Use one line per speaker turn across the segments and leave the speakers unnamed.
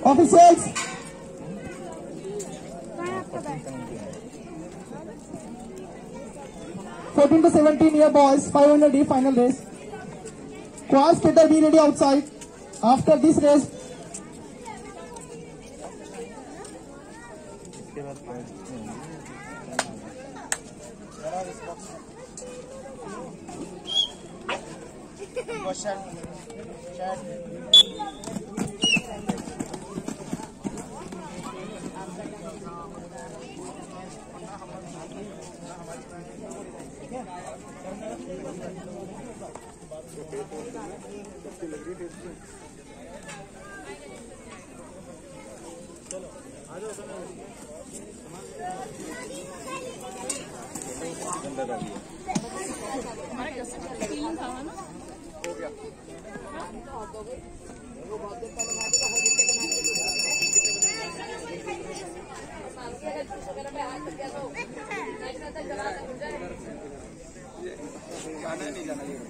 Officials. 14 to 17 year boys, 500D final race. Quad skater be ready outside. After this race,
question chat चलो आ जाओ हो गया जाना नहीं जाना ये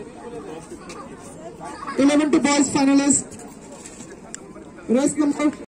11 to boys finalists. Race number